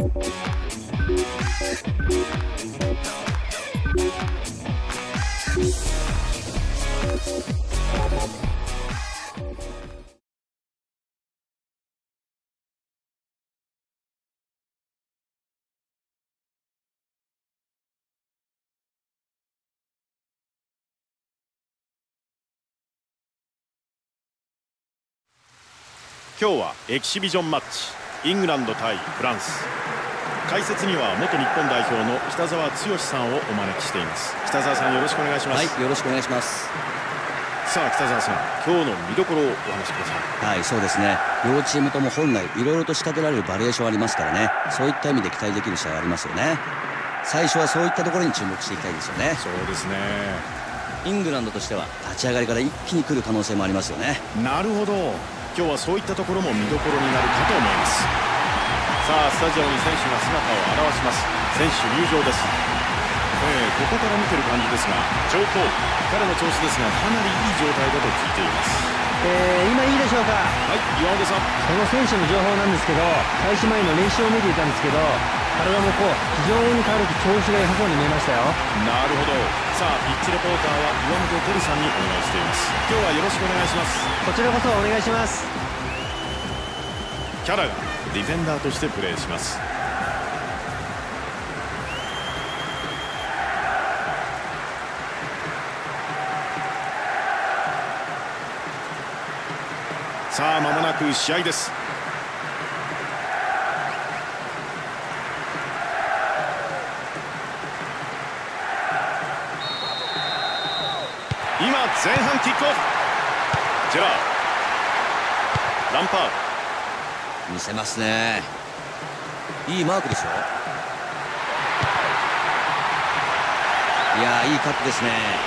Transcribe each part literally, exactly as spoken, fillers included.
今日はエキシビジョンマッチ、イングランド対フランス。解説には元日本代表の北澤剛さんをお招きしています。北澤さん、よろしくお願いします。 はい、よろしくお願いします。 さあ北澤さん、今日の見どころをお話しください。 はい、そうですね。両チームとも本来いろいろと仕掛けられるバリエーションありますからね。そういった意味で期待できる試合ありますよね。最初はそういったところに注目していきたいですよね。 そうですね。 イングランドとしては立ち上がりから一気に来る可能性もありますよね。 なるほど。今日はそういったところも見どころになるかと思います。さあスタジアムに選手が姿を現します。選手入場です。えー、ここから見てる感じですが、上皇彼の調子ですがかなりいい状態だと聞いています。 えー、今いいでしょうか。 はい、岩出さん。 その選手の情報なんですけど、開始前の練習を見ていたんですけど、体もこう非常に軽く調子が良さそうに見えましたよ。 なるほど。さあピッチレポーターは岩本照さんにお願いしています。今日はよろしくお願いします。 こちらこそお願いします。 キャラがディフェンダーとしてプレーします。さあ間もなく試合です。今前半キックオフ。ジェラード、ランパード見せますね。いいマークですよ。いやー、いいカットですね。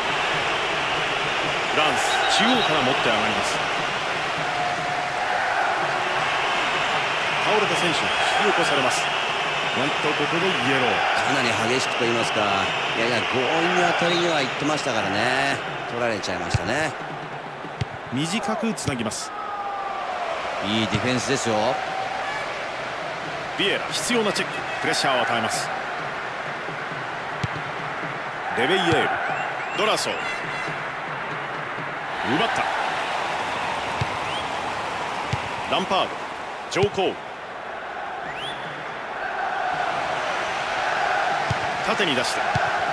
フランス中央から持って上がります。倒れた選手引き起こされます。なんとここでイエロー。 かなり激しくと言いますか、やや強引に当たりには行ってましたからね。取られちゃいましたね。 短くつなぎます。 いいディフェンスですよ。 ビエラ必要なチェック、プレッシャーを与えます。レベイエール、ドラソー奪った。ランパード、ジョー・コール縦に出して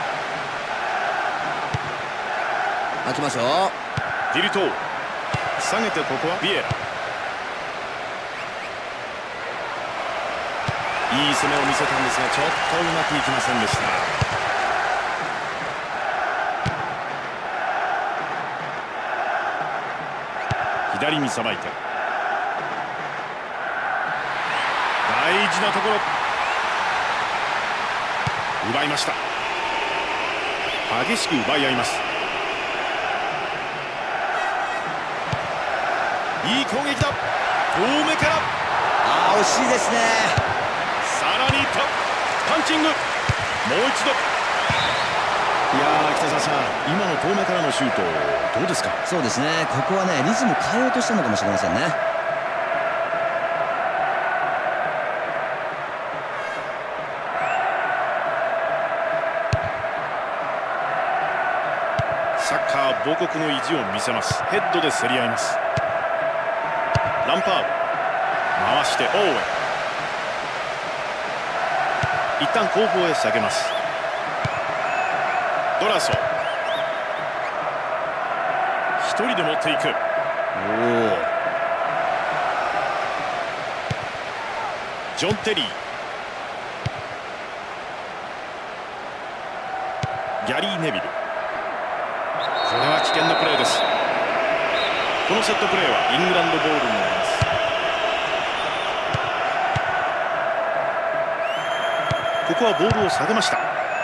開きますよ。 ディルトー下げて、ここはビエラ。いい攻めを見せたんですがちょっとうまくいきませんでした。左にさばいて大事なところ奪いました。激しく奪い合います。いい攻撃だ。遠目から、 あー惜しいですね。 さらにパンチング、もう一度。いやー北澤さん、今の遠目からのシュートどうですか。 そうですね、ここはねリズム変えようとしたのかもしれませんね。 サッカー母国の意地を見せます。ヘッドで競り合います。ランパード回してオーウェン、一旦後方へ下げます。ドラソー一人で持っていく。おお、ジョン・テリー、ギャリー・ネビル。これは危険なプレーです。このセットプレーはイングランドボールになります。ここはボールを下げました。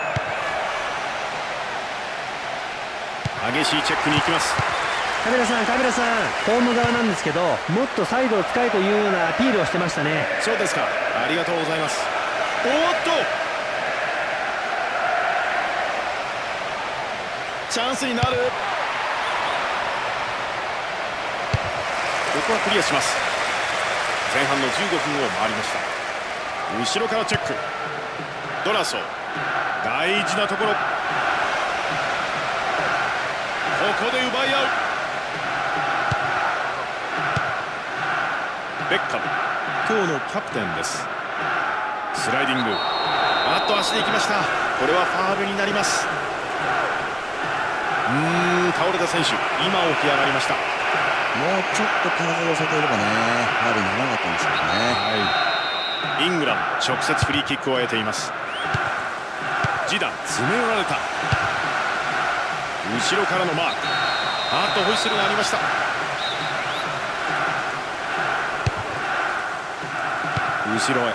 激しいチェックに行きます。 カメラさん、カメラさん、ホーム側なんですけど、もっとサイドを使えというようなアピールをしてましたね。 そうですか、ありがとうございます。おーっとチャンスになる。ここはクリアします。前半のじゅうごふんを回りました。 後ろからチェック。ドラソー、大事なところ、ここで奪い合う。ベッカム、今日のキャプテンです。スライディング、あっと足で行きました。これはファウルになります。うーん、倒れた選手、今起き上がりました。 もうちょっと体を寄せていればね、ファウルにならなかったんですけどね。 はい、イングランド直接フリーキックを得ています。ジダン、詰め寄られた。後ろからのマーク、あっとホイッスルがありました。後ろへ。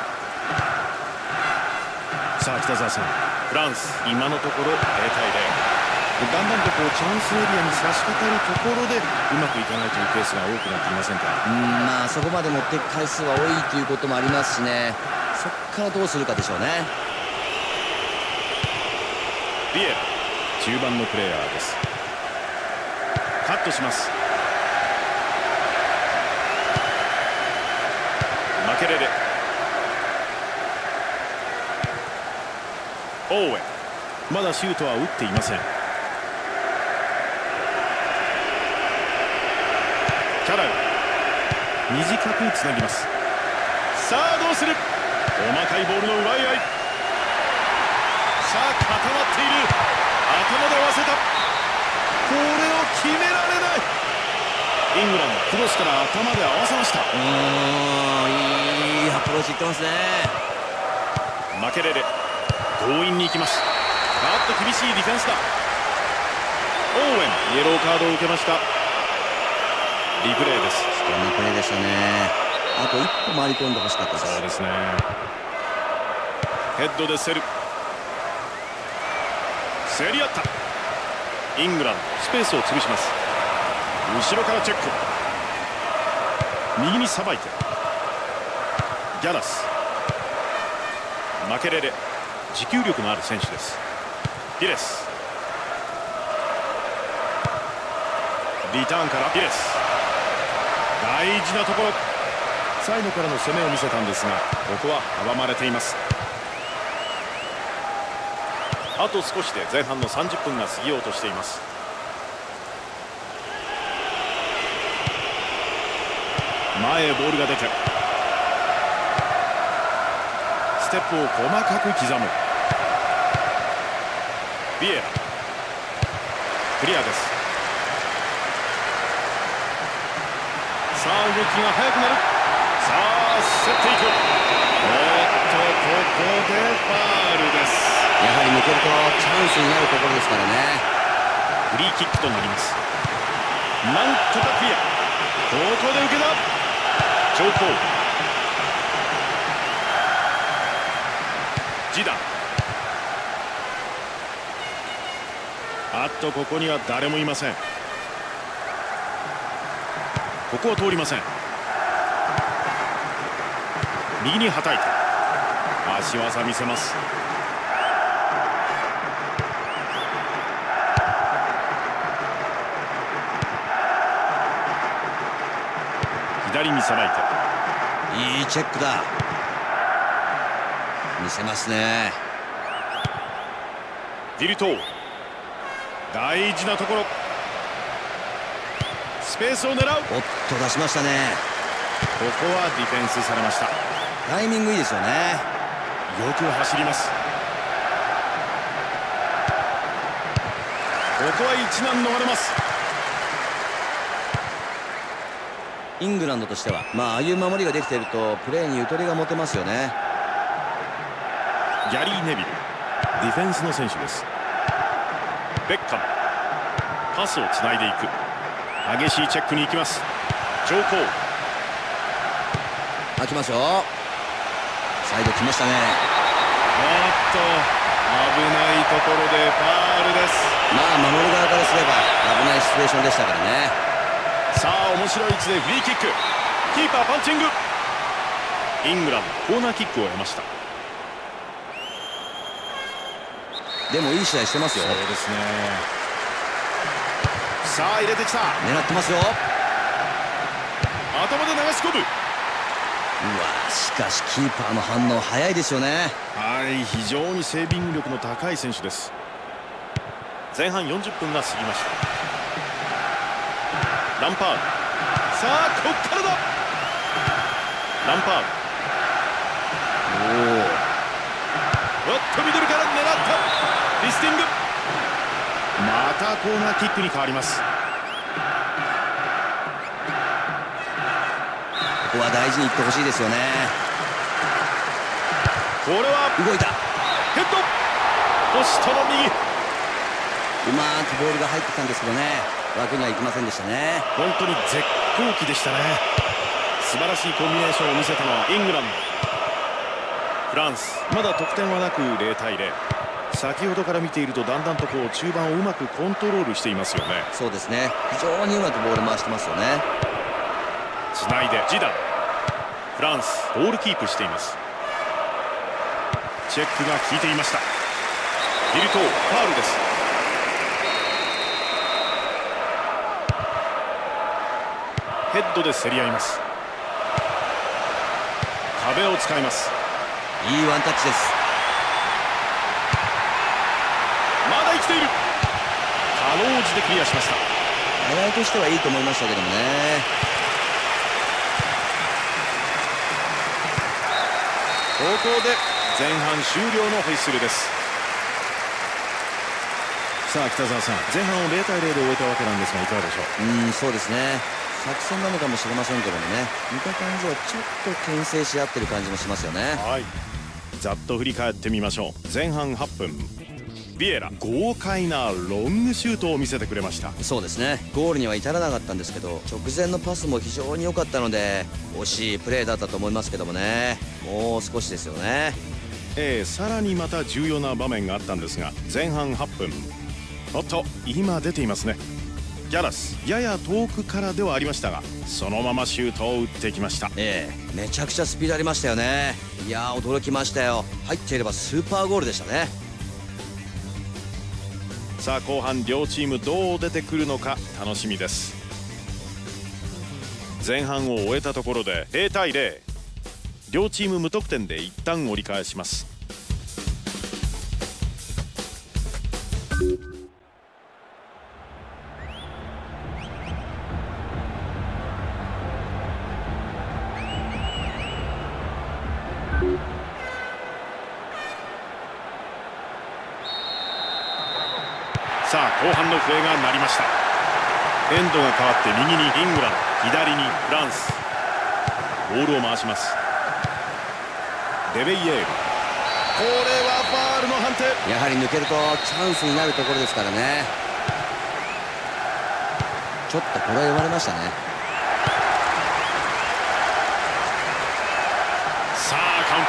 さあ北澤さん、フランス今のところゼロたいゼロ、だんだんとこうチャンスエリアに差し掛かるところでうまくいかないというケースが多くなっていませんか。 うん、まあそこまで持っていく回数は多いということもありますしね、そこからどうするかでしょうね。 ビエラ、中盤のプレーヤーです。カットします。マケレレ、オーウェン、まだシュートは打っていません。キャラル、短くつなぎます。さあどうする。細かいボールの奪い合い。さあ固まっている。頭で合わせた。これを決められない。イングランドクロスから頭で合わせました。うーん、いいアプローチいってますね。 マケレレ、強引に行きます。あっと厳しいディフェンスだ。オーウェン、イエローカードを受けました。リプレーです。 こんなプレーでしたね。あと一歩回り込んでほしかったです。 そうですね。ヘッドで競る。競り合った。イングランドスペースを潰します。後ろからチェック、右にさばいてギャラス、マケレレ、持久力のある選手です。ピレス、リターンからピレス、大事なところ。サイドからの攻めを見せたんですが、ここは阻まれています。あと少しで前半のさんじゅっぷんが過ぎようとしています。前へボールが出て、ステップを細かく刻む。ビエラ、クリアです。さあ動きが速くなる。さあ競っていく。おっとここでファウルです。 やはり抜けるとチャンスになるところですからね。 フリーキックとなります。なんとかクリア。ここで受けた。長考、ジダン、あっとここには誰もいません。ここは通りません。右にはたいて足技見せます。左にさばいて、 いいチェックだ。見せますね。 ディルトー、大事なところ、スペースを狙う。 おっと出しましたね。 ここはディフェンスされました。 タイミングいいですよね。 よく走ります。ここは一難逃れます。 イングランドとしては、まあ、ああいう守りができているとプレーにゆとりが持てますよね。 ギャリー・ネビル、ディフェンスの選手です。ベッカム、パスをつないでいく。激しいチェックに行きます。長考、 開きますよ。サイド来ましたね。 おっと危ないところでファウルです。 まあ守る側からすれば危ないシチュエーションでしたからね。 さあ面白い位置でフリーキック。キーパーパンチング。イングランドコーナーキックを得ました。 でもいい試合してますよ。 そうですね。さあ入れてきた。 狙ってますよ。 頭で流し込む。 わ、しかしキーパーの反応早いですよね。 はい、非常にセービング力の高い選手です。前半よんじゅっぷんが過ぎました。ランパード、さあこっからだ。ランパード、おお、っとミドルから狙った。リスティング、またコーナーキックに変わります。 ここは大事にいってほしいですよね。 これは動いた。 ヘッド、ポストの右。 うまくボールが入ってたんですけどね、枠にはいきませんでしたね。 本当に絶好機でしたね。素晴らしいコンビネーションを見せたのはイングランド。フランス、まだ得点はなくゼロたいゼロ。先ほどから見ているとだんだんとこう中盤をうまくコントロールしていますよね。 そうですね、非常にうまくボール回してますよね。 つないでジダン、フランスボールキープしています。チェックが効いていました。ビルトー、ファウルです。ヘッドで競り合います。壁を使います。 いいワンタッチです。 まだ生きている。かろうじてクリアしました。 狙いとしてはいいと思いましたけどもね。 ここで前半終了のホイッスルです。さあ北澤さん、前半をゼロたいゼロで終えたわけなんですがいかがでしょう。 うん、そうですね、作戦なのかもしれませんけどもね、見た感じはちょっと牽制し合ってる感じもしますよね。 はい、ざっと振り返ってみましょう。前半はっぷん、ビエラ豪快なロングシュートを見せてくれました。 そうですね、ゴールには至らなかったんですけど、直前のパスも非常に良かったので惜しいプレーだったと思いますけどもね、もう少しですよね。 ええ、さらにまた重要な場面があったんですが、前半はっぷん、おっと今出ていますね。ギャラス、やや遠くからではありましたがそのままシュートを打ってきました。 ええ、めちゃくちゃスピードありましたよね。いやー、驚きましたよ。入っていればスーパーゴールでしたね。 さあ後半両チームどう出てくるのか楽しみです。前半を終えたところでゼロたいゼロ、両チーム無得点で一旦折り返します。さあ後半の笛が鳴りました。エンドが変わって右にイングランド、左にフランス。ボールを回します。デベイエール、これはファールの判定。 やはり抜けるとチャンスになるところですからね。ちょっとこれは言われましたね。 さあカウン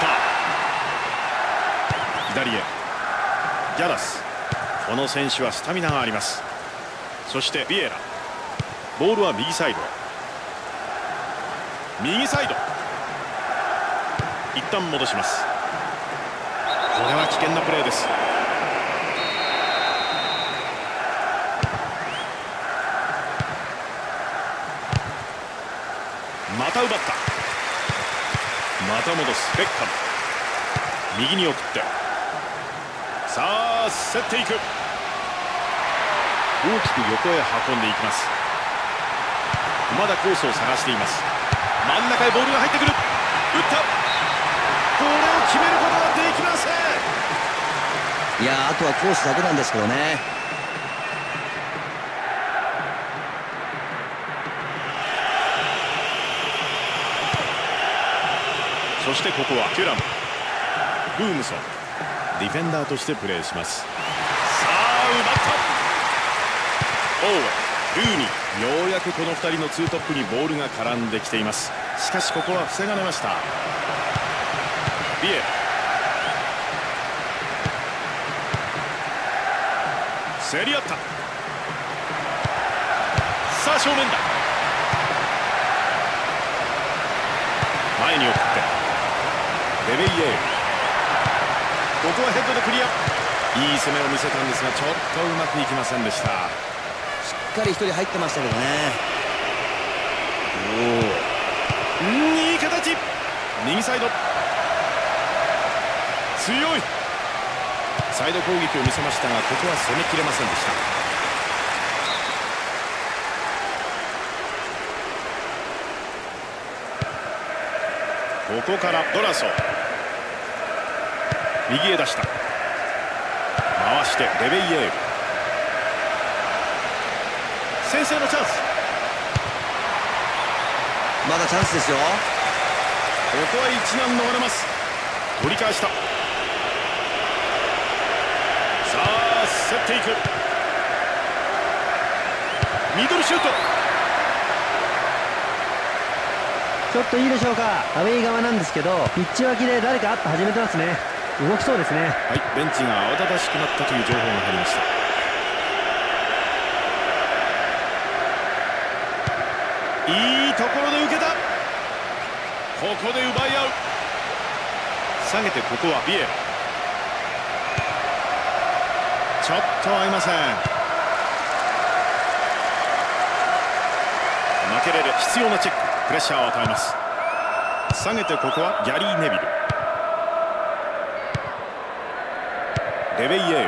ター、左へギャラス、この選手はスタミナがあります。そしてビエラ、ボールは右サイドへ、右サイド、一旦戻します。これは危険なプレーです。また奪った、また戻す。ベッカム、右に送って、さあ競っていく。大きく横へ運んでいきます。まだコースを探しています。真ん中へボールが入ってくる。打った。これを決めることができません。 いやー、あとはコースだけなんですけどね。 そしてここはテュラム、ブームソン、ディフェンダーとしてプレーします。さあ奪った。オーウェン、ルーニー、ようやくこのふたりのツートップにボールが絡んできています。しかしここは防がれました。ビエラ、競り合った。さあ正面だ。前に送ってデベイエール、ここはヘッドでクリア。いい攻めを見せたんですがちょっとうまくいきませんでした。 しっかりひとり入ってましたけどね。 おお、いい形。 右サイド、強いサイド攻撃を見せましたが、ここは攻めきれませんでした。ここからドラソ、右へ出した、回してレベイエール、先制のチャンス、 まだチャンスですよ。 ここは一難逃れます。取り返した。さあ競っていく、ミドルシュート、 ちょっといいでしょうか。アウェイ側なんですけど、ピッチ脇で誰かアップ始めてますね。動きそうですね。 はい、ベンチが慌ただしくなったという情報が入りました。いいところで受けた、ここで奪い合う、下げてここはビエラ、ちょっと合いません。マケレレ、必要なチェック、プレッシャーを与えます。下げてここはギャリー・ネビル、レベイエール、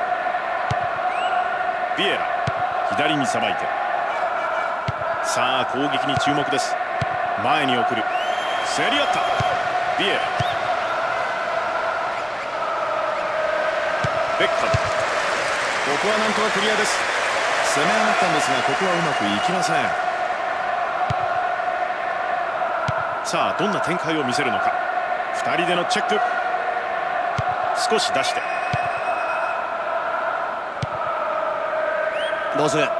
ビエラ、左にさばいて、さあ攻撃に注目です。前に送る、競り合った、ビエラ、ベッカム、ここはなんとかクリアです。攻め上がったんですが、ここはうまくいきません。さあどんな展開を見せるのか。ふたりでのチェック、少し出して、 どうする。おお、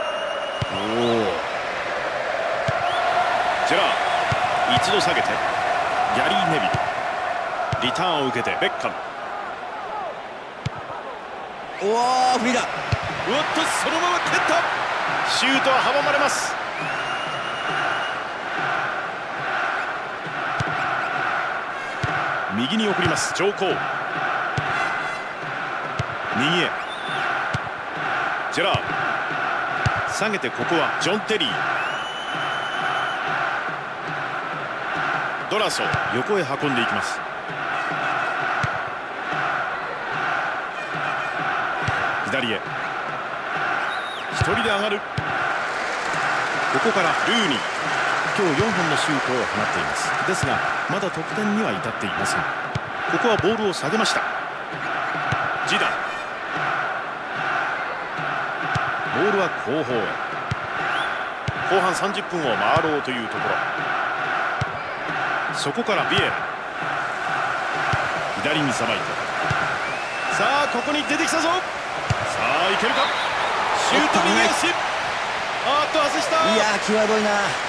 ジェラー、一度下げてギャリー・ネビル、リターンを受けてベッカム、 おお、フリーだ。 うわっとそのまま蹴った、シュートは阻まれます。右に送ります、長江、右へジェラー、下げてここはジョン・テリー、ドラソ、横へ運んでいきます。左へ一人で上がる、ここからルーニー、今日よんほんのシュートを放っています。ですがまだ得点には至っていません。ここはボールを下げました。ジダン、ボールは後方へ、後半さんじゅっぷんを回ろうというところ、そこからビエラ、左にさばいて、さあここに出てきたぞ、さあいけるか、シュート右足、あーっと外した。 いやー際どいな。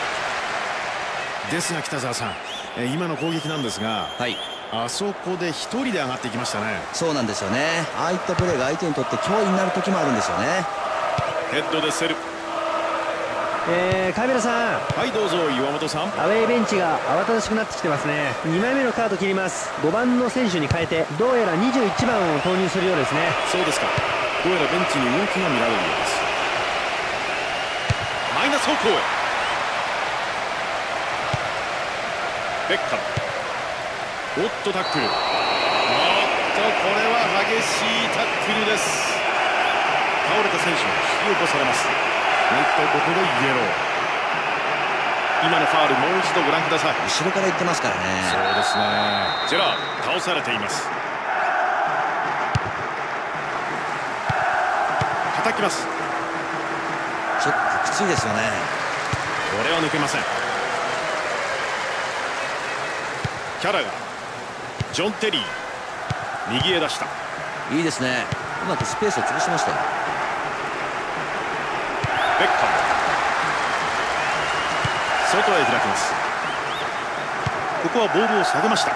ですが北澤さん、え今の攻撃なんですが、 はい、 あそこで一人で上がっていきましたね。 そうなんですよね。ああいったプレーが相手にとって脅威になる時もあるんですよね。 ヘッドで競る。 えー、カメラさん、 はいどうぞ岩本さん。 アウェーベンチが慌ただしくなってきてますね。にまいめのカード切ります。ごばんの選手に変えて、どうやらにじゅういちばんを投入するようですね。 そうですか、どうやらベンチに動きが見られるようです。マイナス方向へベッカム、おっとタックル、おっとこれは激しいタックルです。倒れた選手が引き起こされます。なんとここでイエロー。今のファウルもう一度ご覧ください。 後ろから行ってますからね。 そうですね。ジェラー倒されています。叩きます。 ちょっときついですよね。 これは抜けません。キャラがジョン・テリー、右へ出した。 いいですね。うまくスペースを潰しましたよ。 ベッカム、外へ開きます。ここはボールを下げました。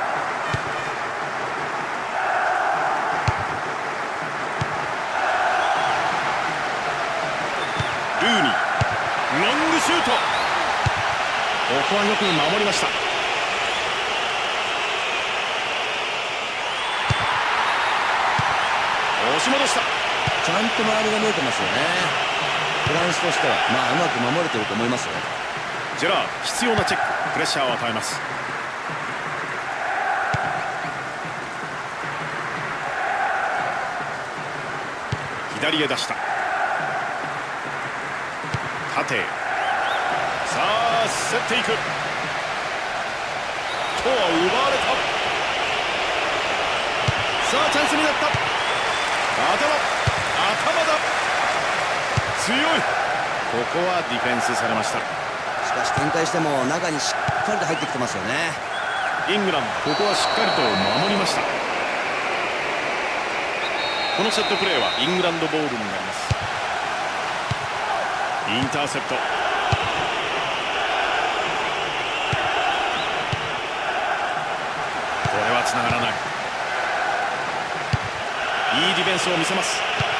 ルーニー、ロングシュート、ここはよく守りました。押し戻した。 ちゃんと周りが見えてますよね。フランスとしてはまあうまく守れてると思いますよ。 ジェラー必要なチェック、プレッシャーを与えます。 左へ出した。縦へ、さあ競っていく。今日は奪われた。さあチャンスになった。頭頭だ。強い。ここはディフェンスされました。 しかし展開しても中にしっかりと入ってきてますよね。 イングランド、ここはしっかりと守りました。このセットプレーはイングランドボールになります。インターセプト。これはつながらない。いいディフェンスを見せます。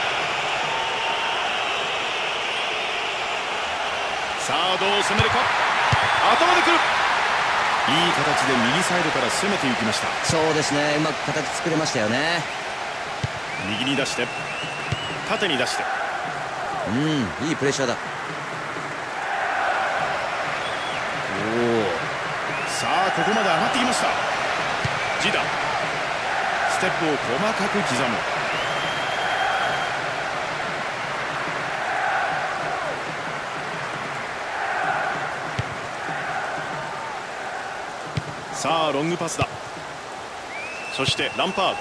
さあどう攻めるか。頭でくる。いい形で右サイドから攻めていきました。 そうですね、うまく形作れましたよね。 右に出して縦に出して、 うん、いいプレッシャーだ。 おお、さあここまで上がってきました。ジダン、ステップを細かく刻む。さあロングパスだ。そしてランパード。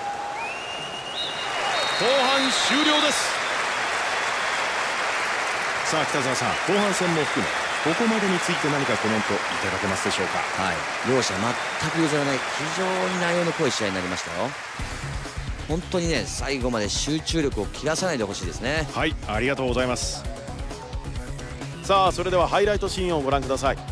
後半終了です。さあ北澤さん、後半戦も含めここまでについて何かコメントいただけますでしょうか。 はい、両者全く譲らない非常に内容の濃い試合になりましたよ。本当にね、最後まで集中力を切らさないでほしいですね。 はい、ありがとうございます。さあそれではハイライトシーンをご覧ください。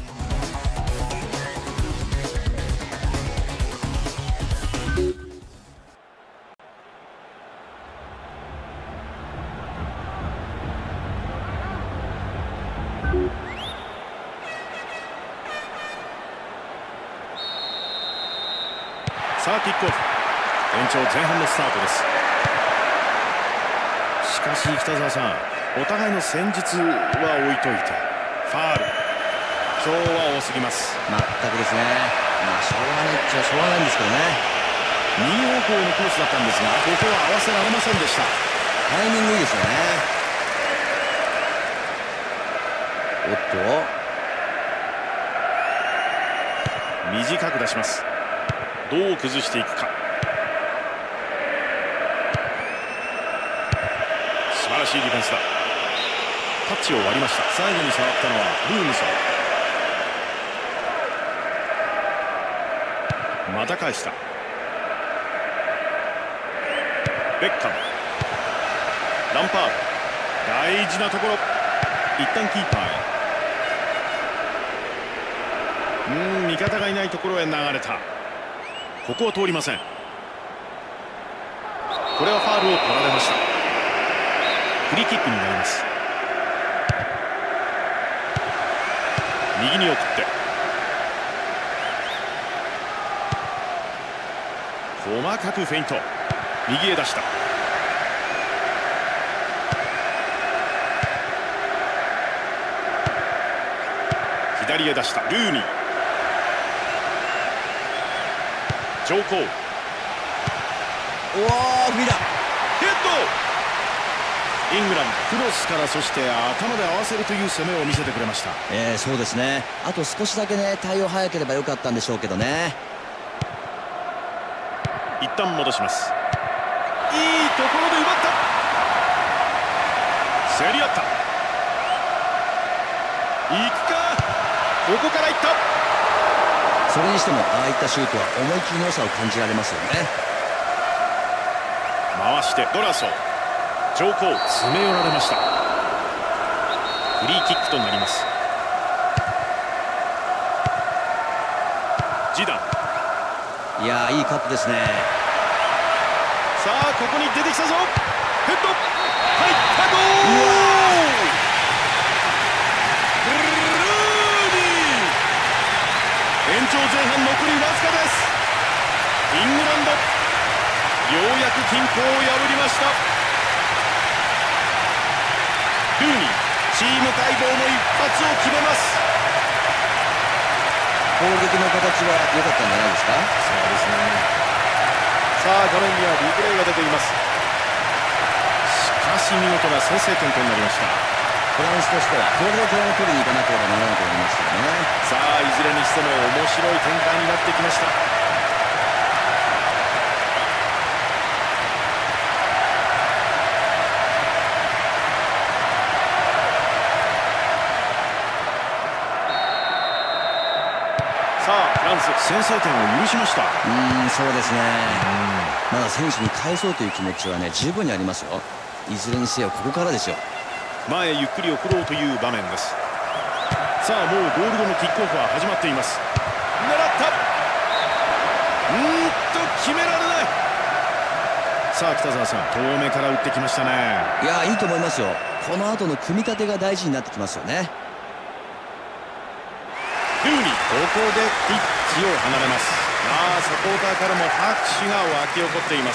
さあキックオフ、延長前半のスタートです。しかし北澤さん、お互いの戦術は置いといてファール、今日は多すぎます。 全くですね。まあしょうがないっちゃしょうがないんですけどね。 右方向のコースだったんですが、ここは合わせられませんでした。 タイミングいいですよね。おっと、 短く出します。どう崩していくか。素晴らしいディフェンスだ。タッチを割りました。最後に触ったのはルームソン。また返した。ベッカム、ランパード、大事なところ。一旦キーパーへ。うーん、味方がいないところへ流れた。ここは通りません。これはファウルを取られました。フリーキックになります。右に送って細かくフェイント。右へ出した。左へ出した。ルーニー、上皇、 おお、フィラヘッド。イングランド、クロスから、そして頭で合わせるという攻めを見せてくれました。 えー、そうですね。あと少しだけね、対応早ければよかったんでしょうけどね。 一旦戻します。いいところで奪った。競り合った。いくか。ここからいった。 それにしてもああいったシュートは思い切りの良さを感じられますよね。 回してドラソー、上皇、詰め寄られました。フリーキックとなります。ジダン、 いやー、いいカップですね。 さあここに出てきたぞ。ヘッド、入った。ゴール。ルーニー、延長前半残りわずかです。イングランド、ようやく均衡を破りました。ルーニー、チーム待望の一発を決めます。 攻撃の形は良かったんじゃないですか。 そうですね。さあ画面にはリプレイが出ています。しかし見事な先制点となりました。 フランスとしてはこれで点を取りに行かなければならなくなりましたよね。 さあいずれにしても面白い展開になってきました。さあフランス先制点を許しました。 うーんそうですね。まだ選手に返そうという気持ちはね十分にありますよ。いずれにせよここからですよ。 前へゆっくり送ろうという場面です。さあもうゴール後のキックオフは始まっています。狙った。うーんと決められない。さあ北澤さん遠目から打ってきましたね。 いやいいと思いますよ。この後の組み立てが大事になってきますよね。 ルーニーここでピッチを離れます。ああサポーターからも拍手が沸き起こっています。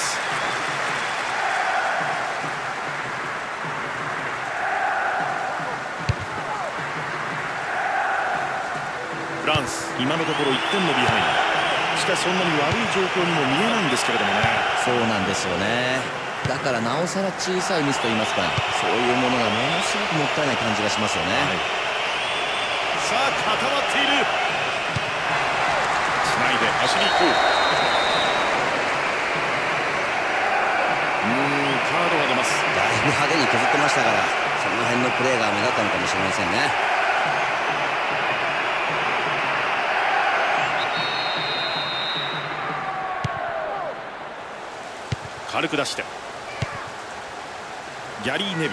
フランス今のところいってんのビハインド。しかしそんなに悪い状況にも見えないんですけれどもね。 そうなんですよね。だからなおさら小さいミスといいますかそういうものがものすごくもったいない感じがしますよね。 はい、さあ固まっている。つないで走り行こう。うーんカードが出ます。 だいぶ派手に削ってましたからその辺のプレーが目立ったのかもしれませんね。 軽く出してギャリー・ネビル。うーん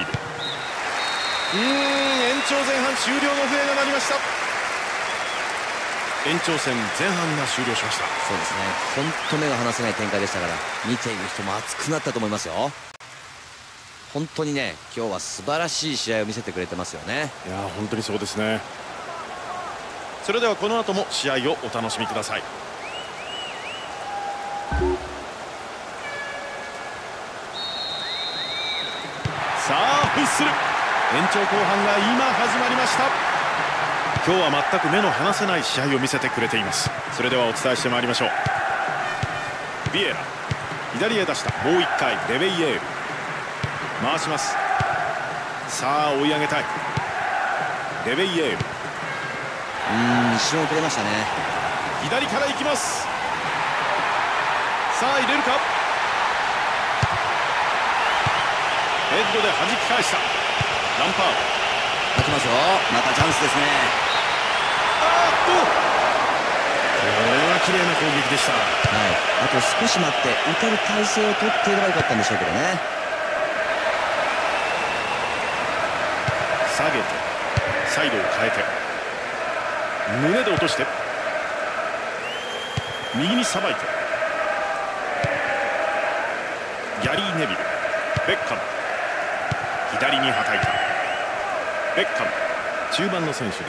延長前半終了の笛が鳴りました。延長戦前半が終了しました。 そうですね。本当目が離せない展開でしたから見ている人も熱くなったと思いますよ。本当にね今日は素晴らしい試合を見せてくれてますよね。 いや本当にそうですね。それではこの後も試合をお楽しみください。さあホイッスル。延長後半が今始まりました。今日は全く目の離せない試合を見せてくれています。それではお伝えしてまいりましょう。ビエラ左へ出した。もういっかいレベイエール回します。さあ追い上げたいレベイエール。 うーん一瞬遅れましたね。 左から行きます。さあ入れるか。ヘッドで弾き返した。ランパード開きますよ。またチャンスですね。 あーっとこれは綺麗な攻撃でした。 はいあと少し待って打てる体勢を取っていればよかったんでしょうけどね。 下げてサイドを変えて胸で落として右にさばいてギャリー・ネビル。ベッカム左にはたいた。ベッカム中盤の選手です。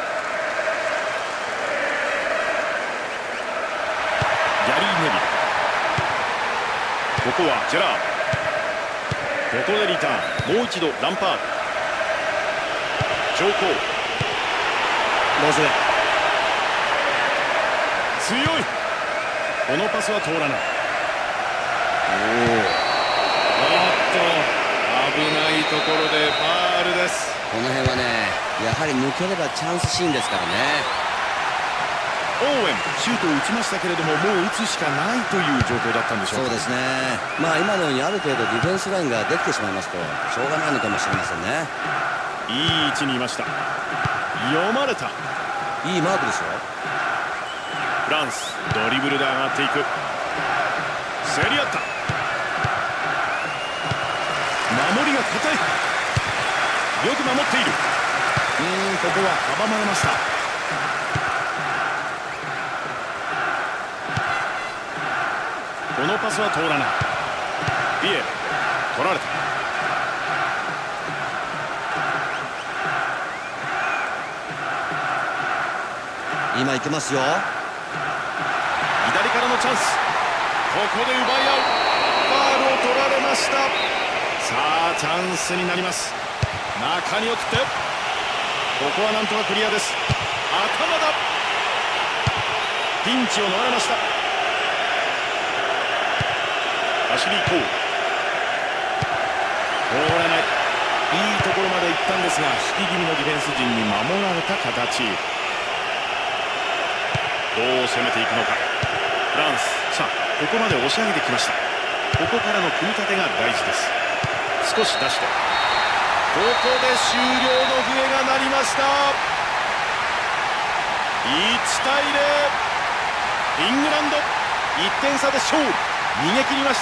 ギャリー・ネビル。ここはジェラード。ここでリターン。もう一度ランパード。長考ロズ強い。このパスは通らない。おおあっと危ないところでファールです。 この辺はねやはり抜ければチャンスシーンですからね。 オーウェンシュートを打ちましたけれどももう打つしかないという状況だったんでしょうか。 そうですね。まあ今のようにある程度ディフェンスラインができてしまいますとしょうがないのかもしれませんね。 いい位置にいました。読まれた。 いいマークですよ。 フランスドリブルで上がっていく。競り合った。守りが堅い。よく守っている。うーんここは阻まれました。このパスは通らない。ビエラ取られた。 今いけますよ。 左からのチャンス。ここで奪い合う。ファールを取られました。さあチャンスになります。中に送ってここはなんとかクリアです。頭だ。ピンチを逃れました。走り行こう。こ通らない。いいところまで行ったんですが、引き気味のディフェンス陣に守られた形。どう攻めていくのかフランス。さあここまで押し上げてきました。ここからの組み立てが大事です。少し出して、ここで終了の笛が鳴りました。いちたいゼロ、イングランドいってん差で勝利。逃げ切りました。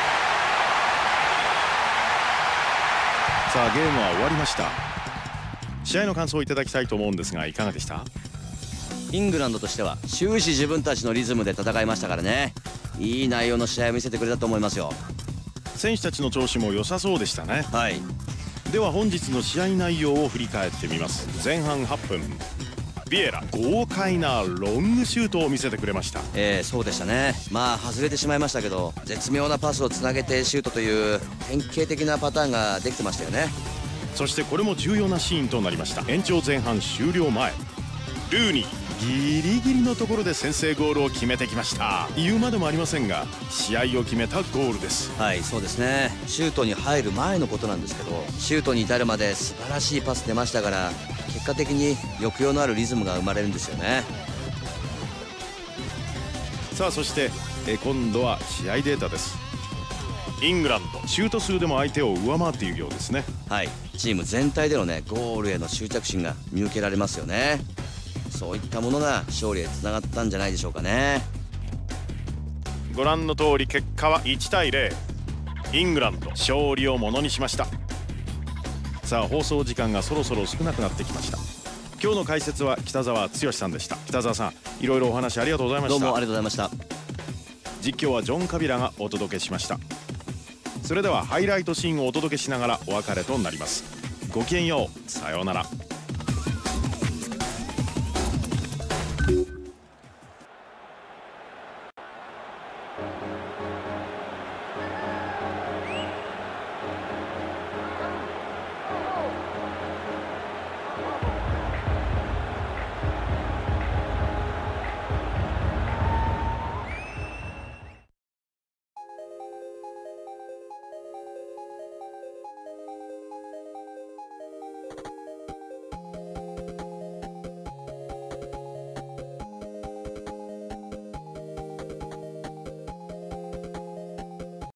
さあゲームは終わりました。試合の感想をいただきたいと思うんですが、いかがでした？ イングランドとしては終始自分たちのリズムで戦いましたからね。いい内容の試合を見せてくれたと思いますよ。 選手たちの調子も良さそうでしたね。 はい。 では本日の試合内容を振り返ってみます。前半はっぷん、ビエラ豪快なロングシュートを見せてくれました。 ええ、そうでしたね。まあ外れてしまいましたけど、絶妙なパスをつなげてシュートという典型的なパターンができてましたよね。 そしてこれも重要なシーンとなりました。延長前半終了前、ルーニーギリギリのところで先制ゴールを決めてきました。言うまでもありませんが、試合を決めたゴールです。 はい、そうですね。シュートに入る前のことなんですけど、シュートに至るまで素晴らしいパス出ましたから、結果的に抑揚のあるリズムが生まれるんですよね。 さあそしてえ今度は試合データです。イングランドシュート数でも相手を上回っているようですね。 はい、チーム全体でのねゴールへの執着心が見受けられますよね。そういったものが勝利へつながったんじゃないでしょうかね。 ご覧の通り結果はいちたいゼロ、イングランド勝利をものにしました。さあ放送時間がそろそろ少なくなってきました。今日の解説は北澤剛さんでした。北澤さん、いろいろお話ありがとうございました。 どうもありがとうございました。 実況はジョン・カビラがお届けしました。それではハイライトシーンをお届けしながらお別れとなります。ごきげんよう、さようなら。